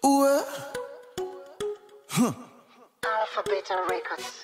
Ouais. Alphabet Records.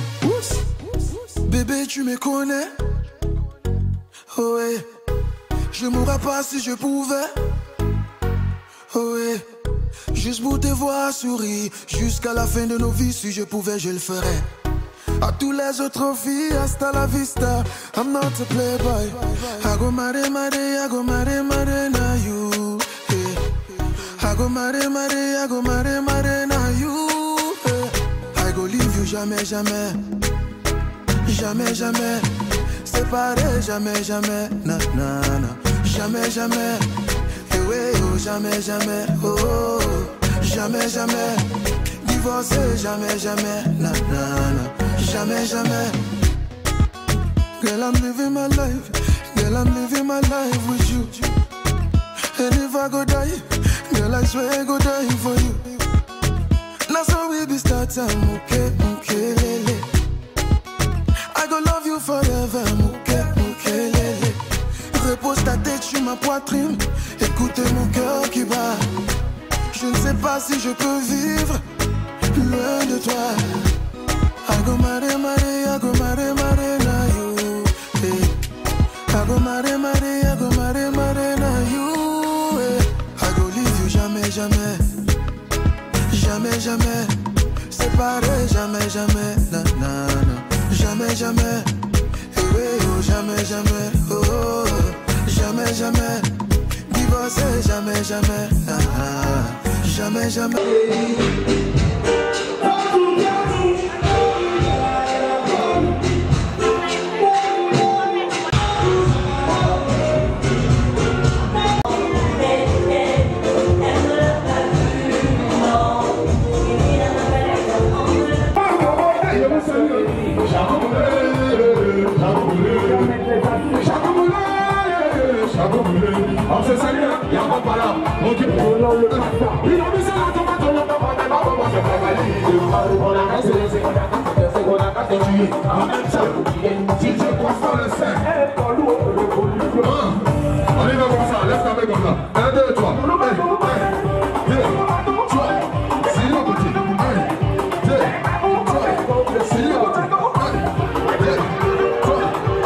Bébé, tu me connais. Oh ouais. Je mourrais pas si je pouvais. Oh ouais. Juste pour te voir sourire jusqu'à la fin de nos vies. Si je pouvais, je le ferais. À tous les autres filles, hasta la vista. I'm not a playboy. I go mare, I go mare, na you. Hey. I go mare, I go mare, na you. Hey. I go leave you jamais, jamais. Jamais, jamais. Séparé, jamais, jamais. Na, na, na. Jamais, jamais. Eh ouais, oh, jamais, jamais. Oh, oh, oh. Jamais, jamais. Divorcé, jamais, jamais. Na, na, na. Jamais, jamais. Girl, I'm living my life. Girl, I'm living my life with you. And if I go die, girl, I swear I go die for you. Now so we be start time, okay, okay, lele. I go love you forever, okay, okay, lele. Repose ta tête sur ma poitrine. Écoute mon cœur qui bat. Je ne sais pas si je peux vivre loin de toi. I go mare, I go mare, na you. Hey. I go mare, I go mare, na you. Hey. I go leave you jamais, jamais. Jamais, jamais. Séparé, jamais, jamais. Na, na, na. Jamais, jamais. Hey, hey, oh, jamais, jamais. Oh, oh, oh. Jamais, jamais. Divorcé, jamais, jamais. Ah, ah. Jamais, jamais. On se salue, il n'y a pas de là. Ok. Il a mis ça dans ton bateau, on a cassé les secondes, on a cassé tu es. En même temps, si tu constant le sein. On y va comme ça, laisse tomber comme ça. 1, 2, 3. 1, 2, 3. C'est le côté. 1, 2, 3. C'est le côté. 1, 2, 3.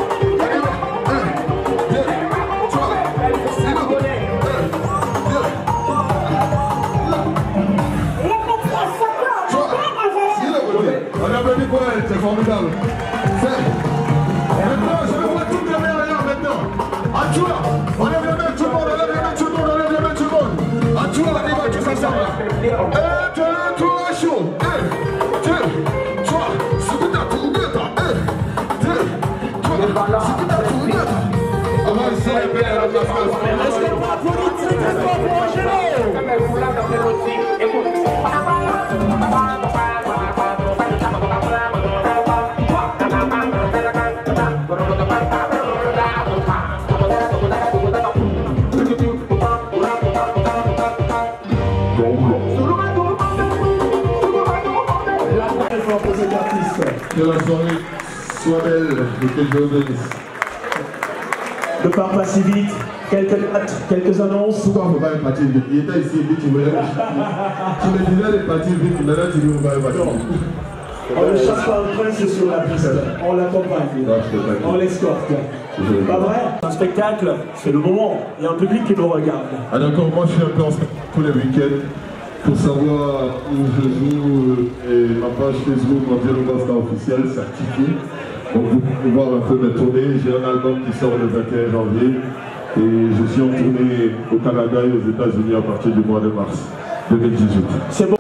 C'est formidable. Maintenant, je vais voir toutes les mains ailleurs maintenant. À toi, on lève les mains tout le monde, on lève les mains tout le monde, on lève les mains tout le monde. À toi, on y va tous ensemble. 1, 2, 3, chaud. 1, 2, 3, c'est tout à tout bien. 1, 2, 3, c'est tout à tout bien. On va essayer de faire la place. Est-ce qu'on va applaudir très très fort pour Angelo? Que la soirée soit belle et que Dieu bénisse. Ne pars pas si vite. Quelques dates, quelques annonces. Pourquoi on ne peut pas partir vite? Il était ici vite, tu voulais. Tu me disais de partir vite, maintenant tu dis qu'on va partir vite. On ne chasse pas un prince sur la piste. On l'accompagne. On l'escorte. Pas vrai? Un spectacle, c'est le moment. Il y a un public qui nous regarde. Ah d'accord, moi je suis un peu en spectacle tous les week-ends. Pour savoir où je joue, et ma page Facebook, Angelo Costa officielle, certifiée. Donc vous pouvez voir un peu mes tournées. J'ai un album qui sort le 21 janvier. Et je suis en tournée au Canada et aux États-Unis à partir du mois de mars 2018. C'est bon.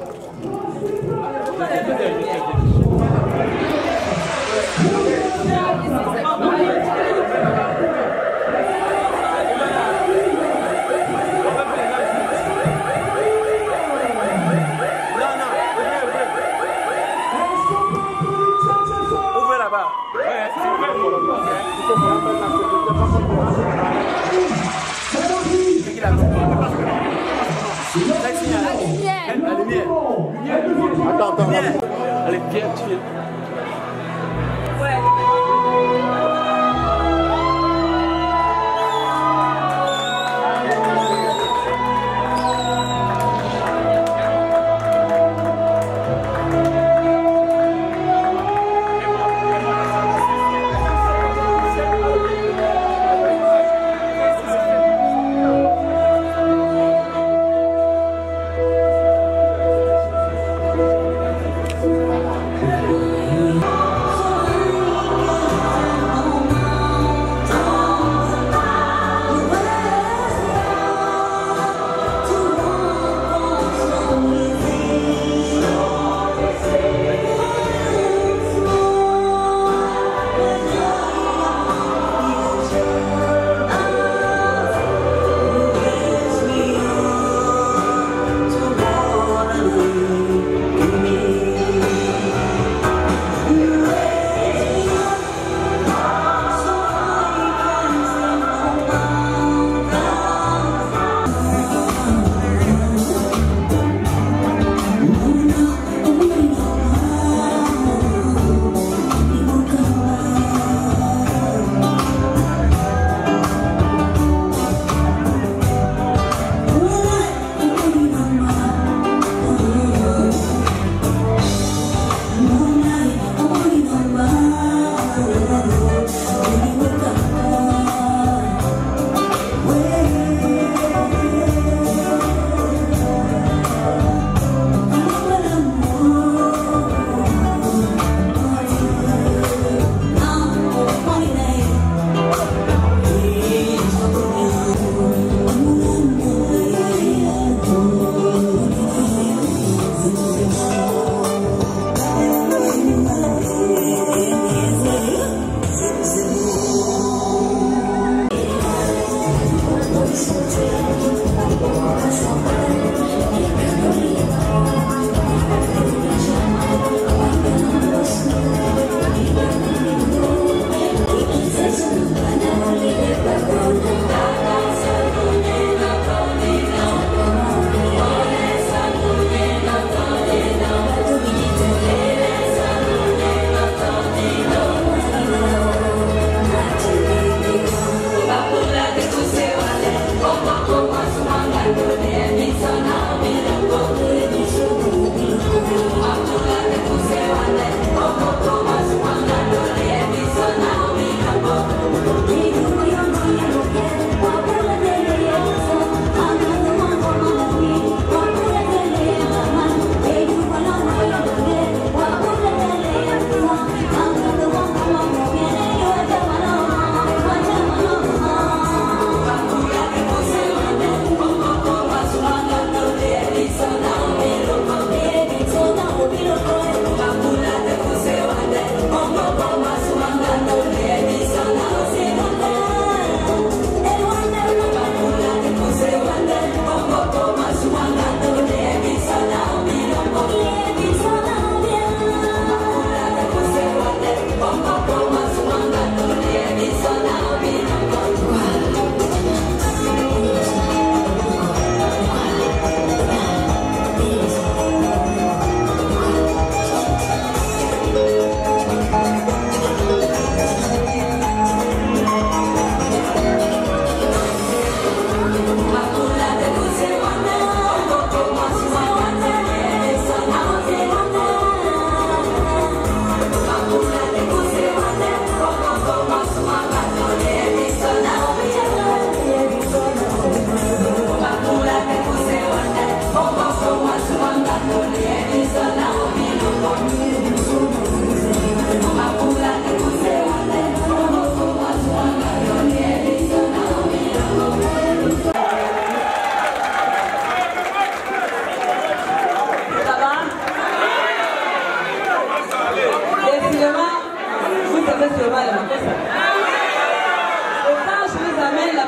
La lumière.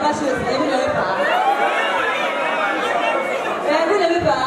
chose. Et vous n'aimez pas. Et vous n'aimez pas.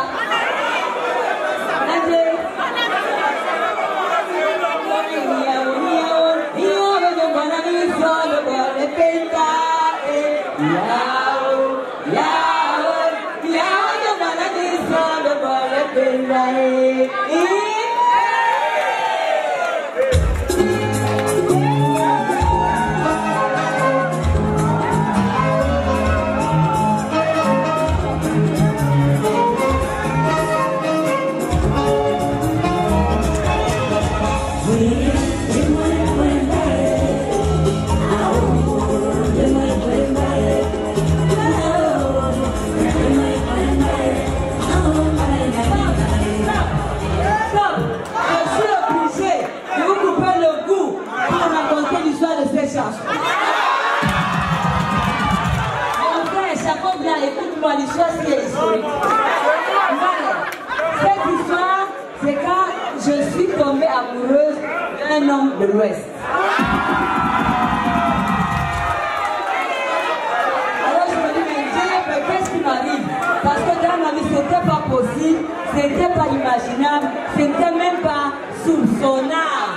Écoute-moi, l'histoire c'est historique. Cette histoire, c'est quand je suis tombée amoureuse d'un homme de l'Ouest. Alors je me dis, mais Dieu, qu'est-ce qui m'arrive? Parce que dans ma vie, c'était pas possible, c'était pas imaginable, c'était même pas soupçonnable.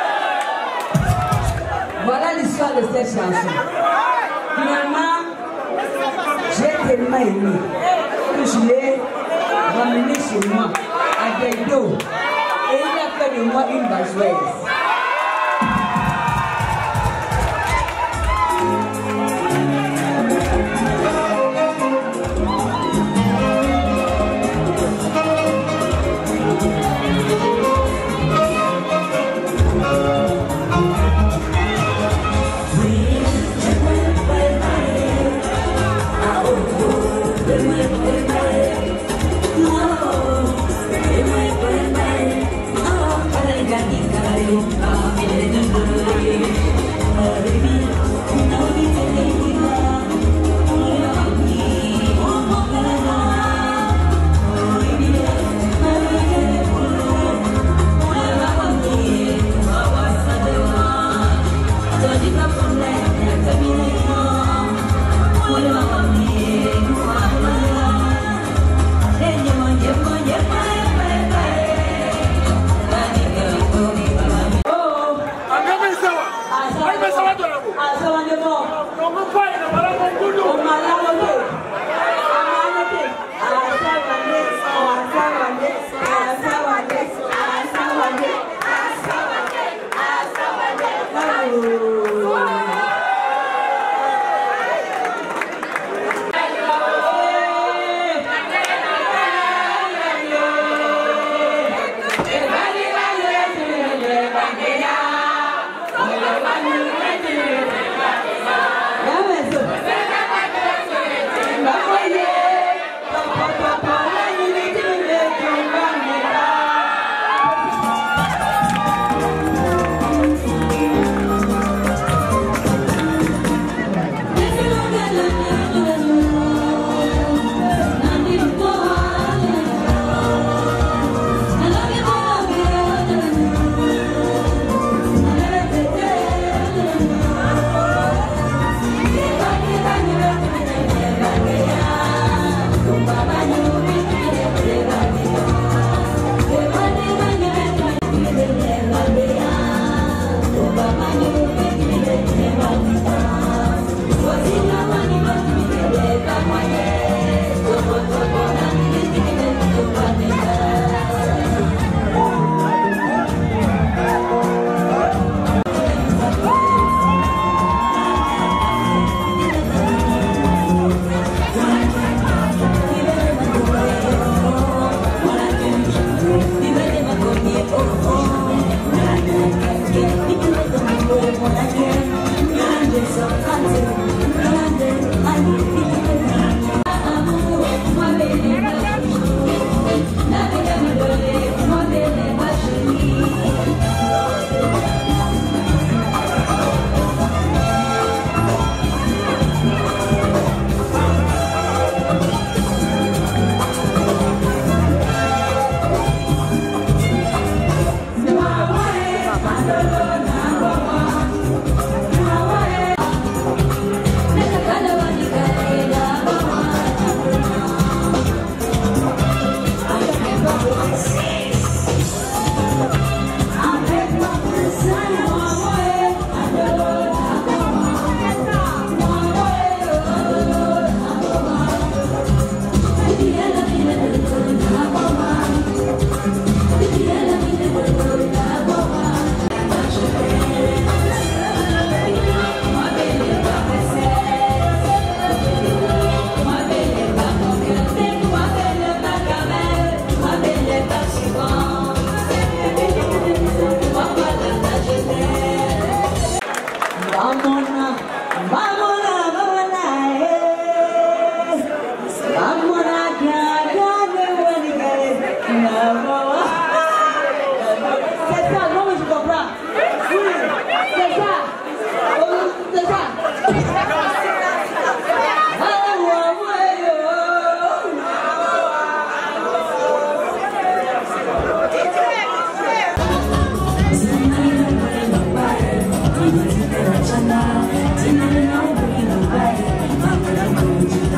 Voilà l'histoire de cette chanson. Finalement, j'ai tellement aimé que je l'ai ramené chez moi à Guaido et il a fait de moi une bajoise.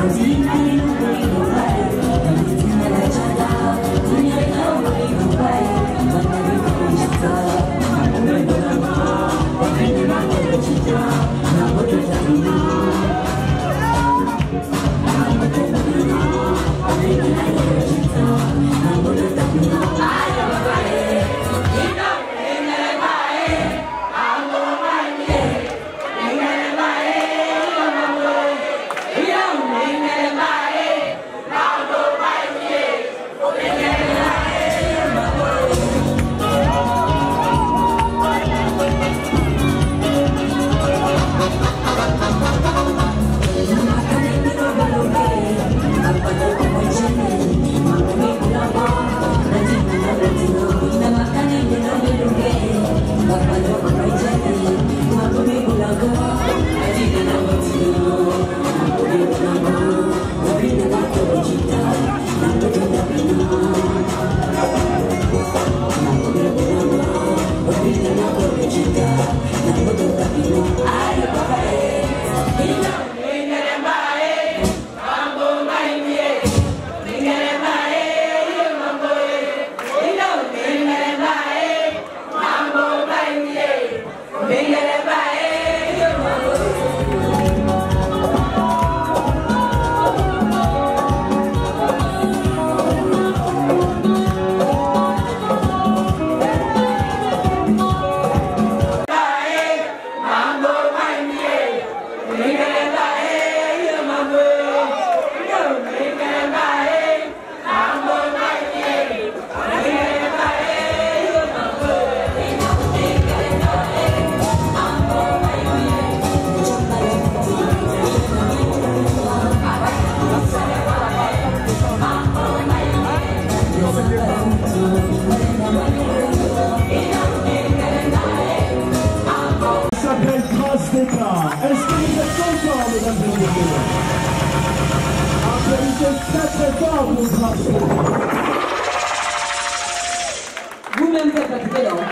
Vous-même faites fatiguer donc.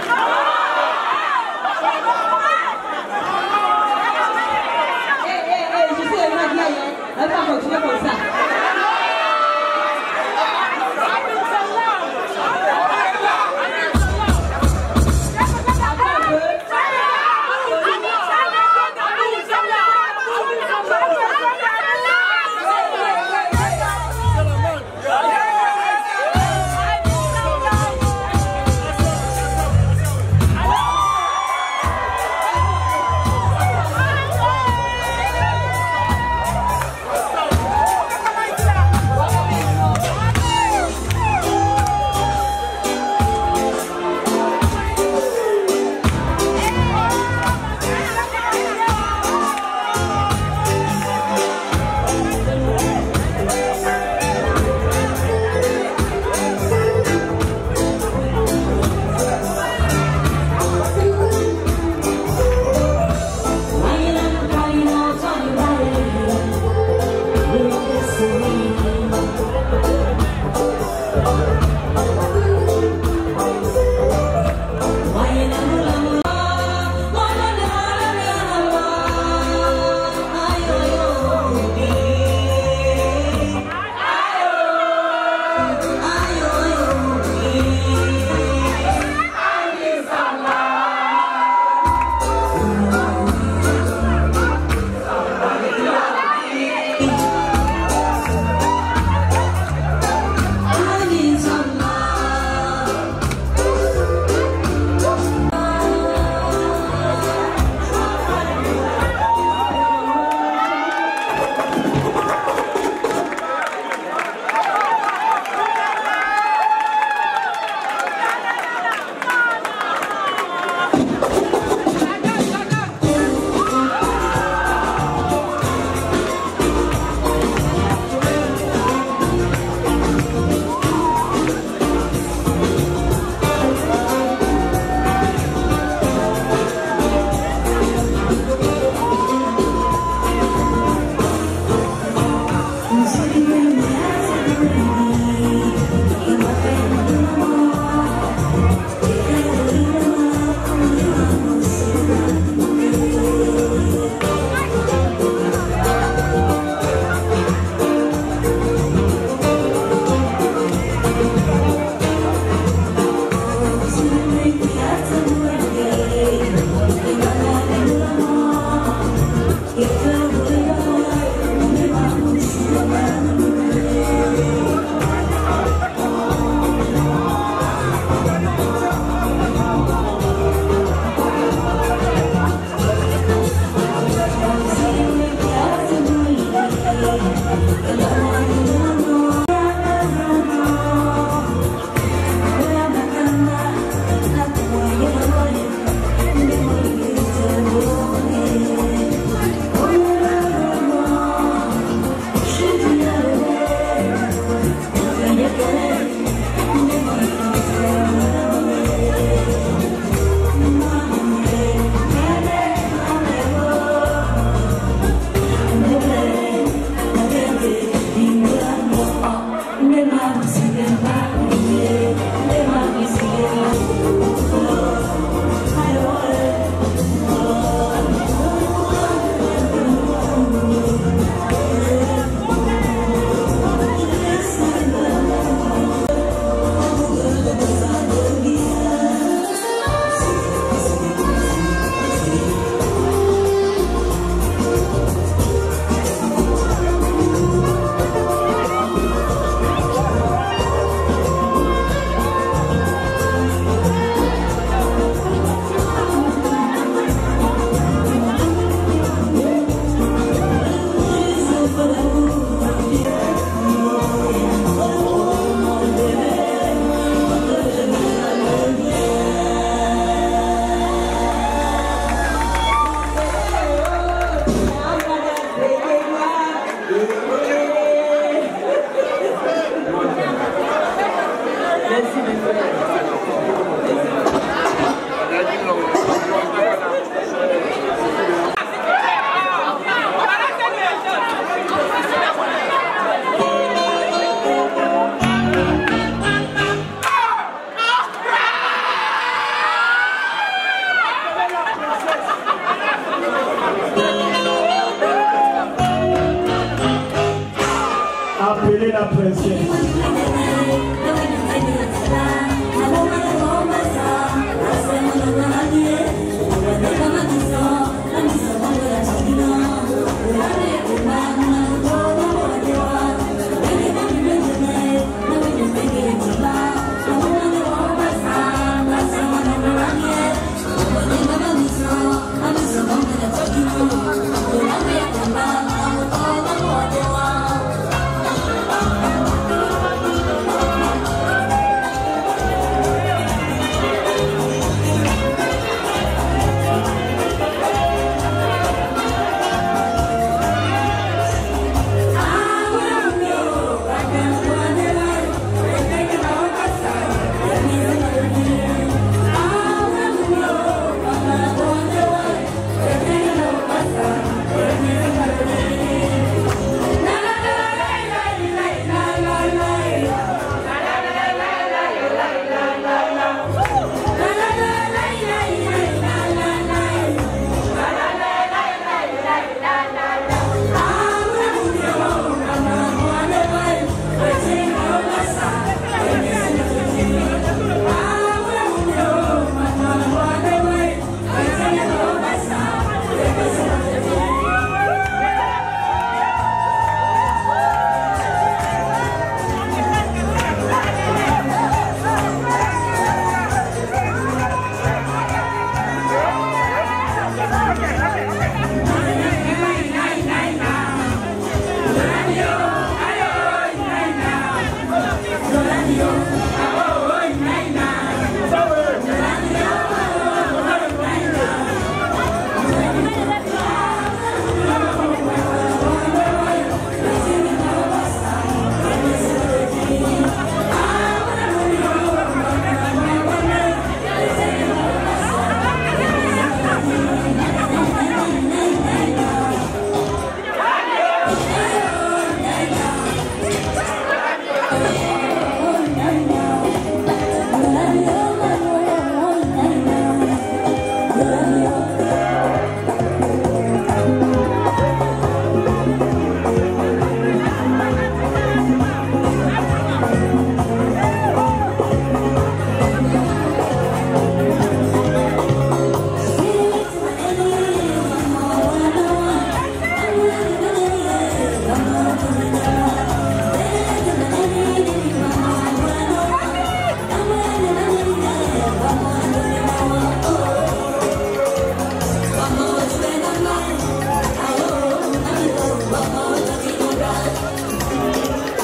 Je sais, elle va continuer comme ça. Appelez la princesse.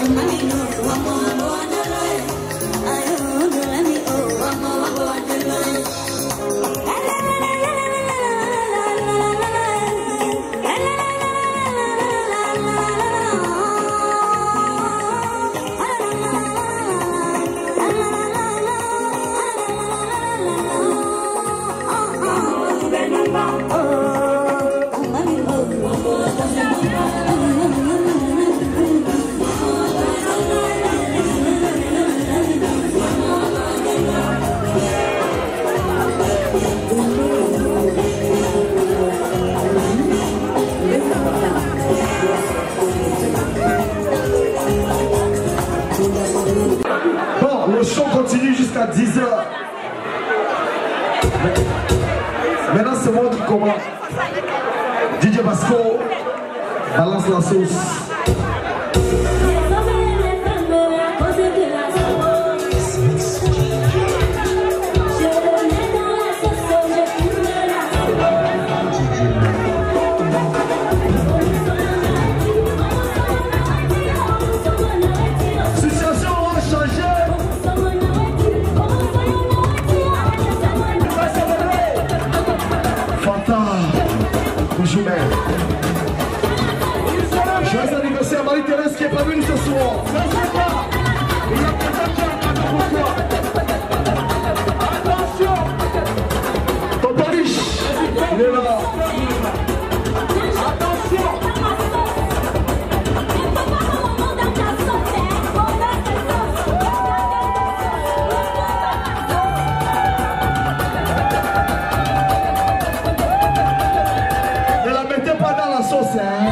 Le show continue jusqu'à 10h. Maintenant, c'est moi qui commence. DJ Basco, balance la sauce. Joyeux anniversaire Marie-Thérèse qui n'est pas venue ce soir. Il y a peut-être attention. Tonton Riche, il est là. Attention. Ne la mettez pas dans la sauce, hein.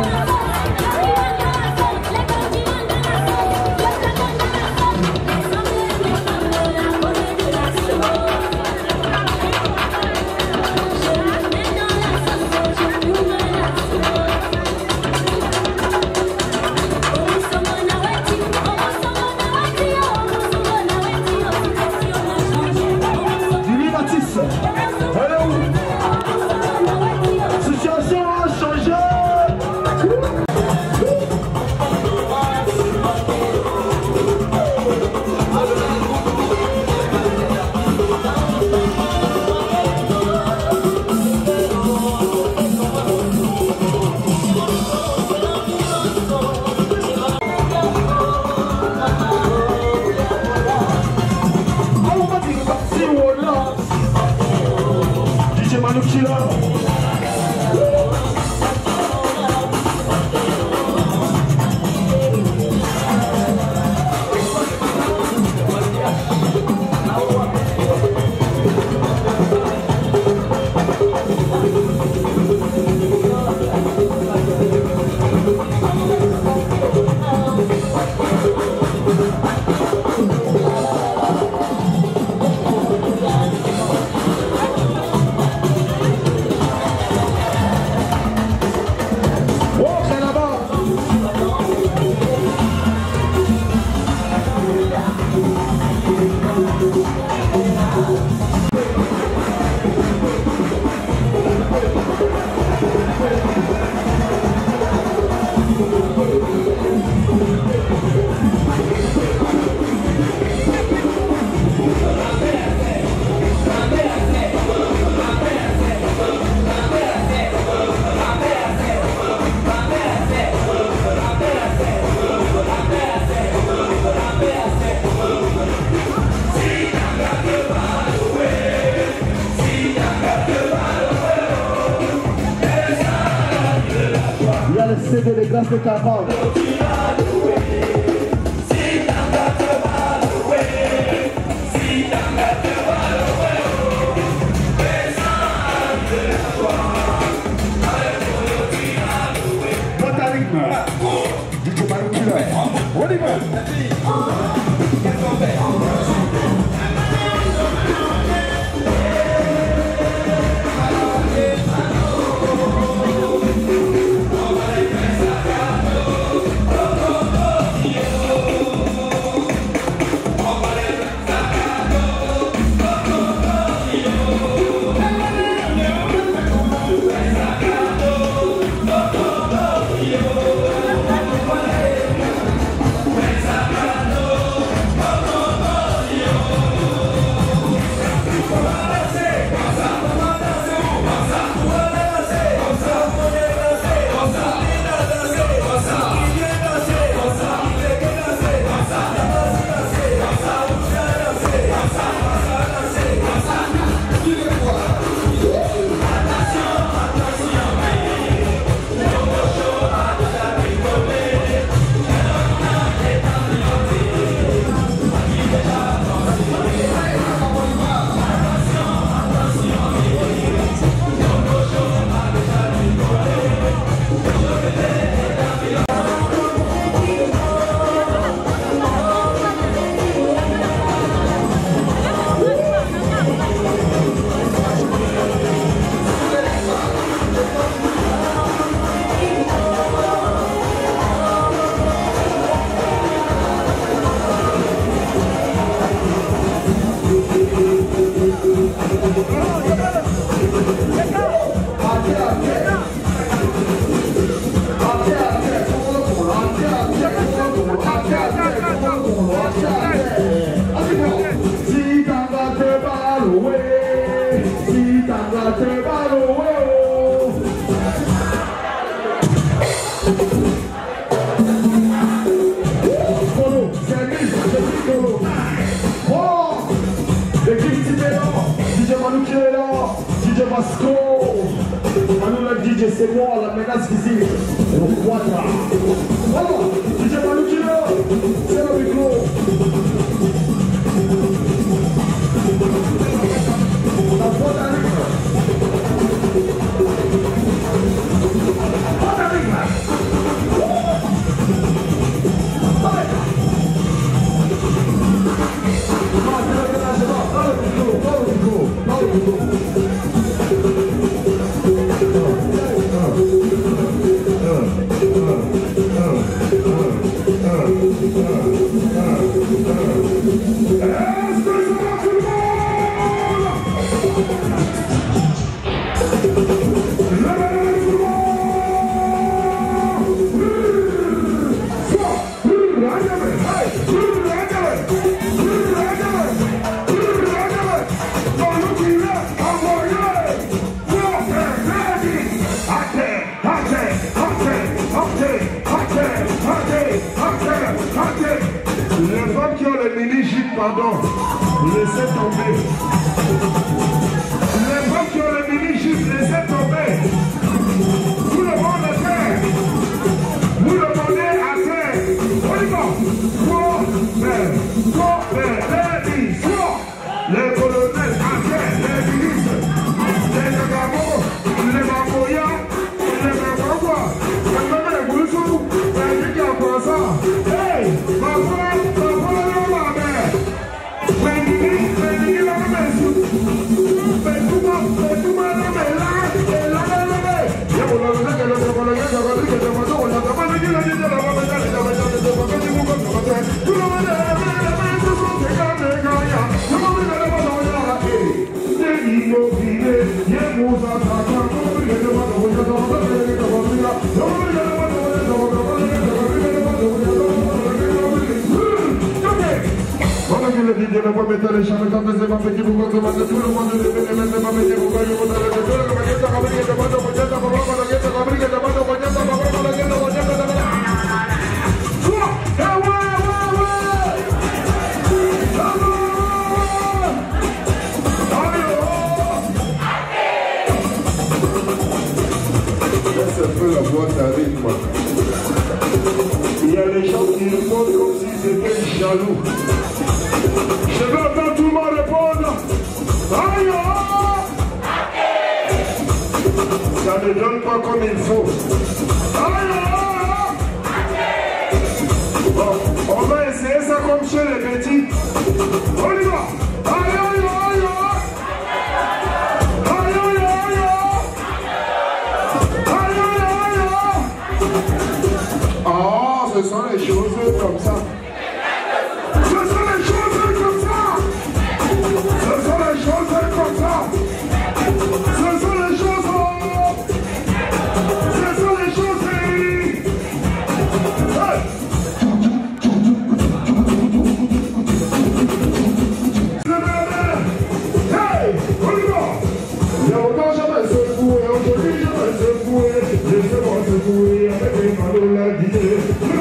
CD des grâces de Carval. Les femmes qui ont les mini-jupes, pardon, laissez tomber. Les femmes qui ont les mini-jupes, laissez tomber. Tout le monde à terre. Vous le demandez à terre. On y va. Les colonels à terre, les ministres, les nagamos, les mamoyas, les nagagua, les bousous, les nigapasa. Hey, papa, ma mère. Il y a des gens qui répondent comme si c'était jaloux. Je veux entendre tout le monde répondre. Aïe! Ça ne donne pas comme il faut. Aïe! Bon, on va essayer ça comme chez les petits. On y va! Aïe, aïe, aïe! Oh, ce sont les choses comme ça. Ce sont les choses comme ça. Ce sont les choses comme ça. Ce sont les choses. Ce sont les choses. Hey, on y va. Il y a longtemps jamais secoué, aujourd'hui jamais secoué. Laissez-moi secouer avec les manos la guidée.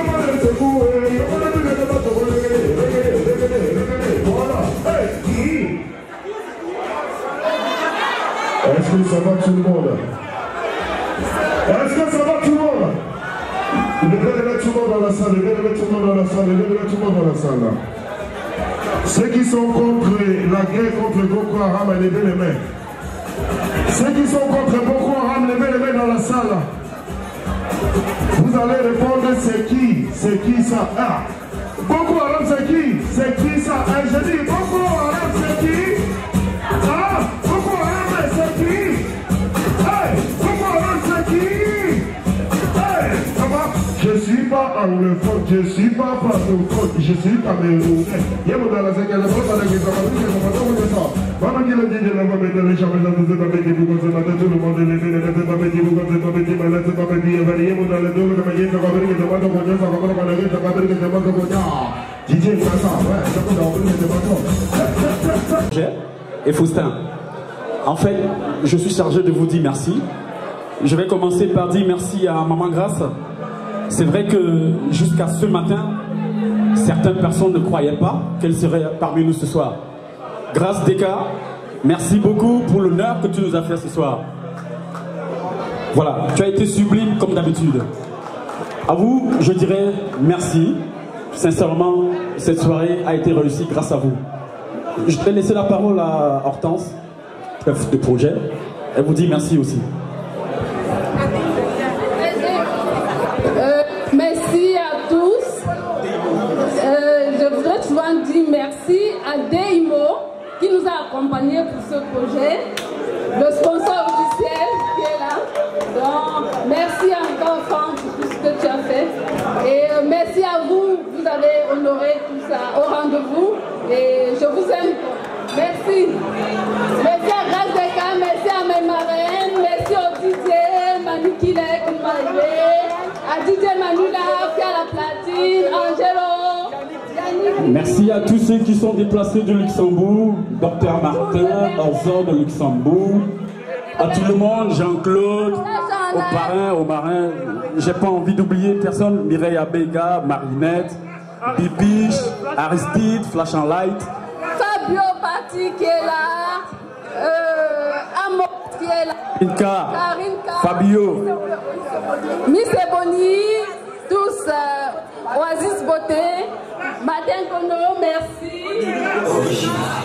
Est-ce que ça va tout le monde? Est-ce que ça va tout le monde? Levez tout le monde dans la salle, levez tout le monde dans la salle, levez tout le monde dans la salle. Ceux qui sont contre la guerre contre Boko Haram, levez les mains. Ceux qui sont contre Boko Haram, levez les mains dans la salle. Vous allez répondre, c'est qui? C'est qui ça? Ah! Boko Haram, c'est qui? C'est qui ça? Eh, je dis, Boko Haram, c'est qui? Ah! Boko Haram, c'est qui? Hey! Boko Haram, c'est qui? Hey! Ça va? Je ne suis pas anglophone, je ne suis pas francophone, je suis camerounais. Et Faustin, en fait, je suis chargé de vous dire merci. Je vais commencer par dire merci à Maman Grâce. C'est vrai que jusqu'à ce matin, certaines personnes ne croyaient pas qu'elle serait parmi nous ce soir. Grâce Deka, merci beaucoup pour l'honneur que tu nous as fait ce soir. Voilà, tu as été sublime comme d'habitude. À vous, je dirais merci. Sincèrement, cette soirée a été réussie grâce à vous. Je vais laisser la parole à Hortense, chef de projet. Elle vous dit merci aussi. Merci à tous. Je voudrais souvent dire merci à Deimo qui nous a accompagnés pour ce projet, le sponsor officiel qui est là. Donc, merci encore Franck pour tout ce que tu as fait. Et merci à vous, vous avez honoré tout ça au rendez-vous et je vous aime. Merci. Merci à Grâce des Cas, merci à mes marraines, merci au DJ Manu Kilek, à DJ Manula qui a la platine, Angelo. Merci à tous ceux qui sont déplacés de Luxembourg, Dr Martin, Orzor de Luxembourg, à tout le monde, Jean-Claude, aux parrains, aux marins. J'ai pas envie d'oublier personne, Mireille Abega, Marinette, Bibiche, Aristide, Flash and Light. Fabio Patti qui est là, Amo qui est là, Karinka, Fabio, Miss Ebony, tous, Oasis Beauté, Madame Kono, merci.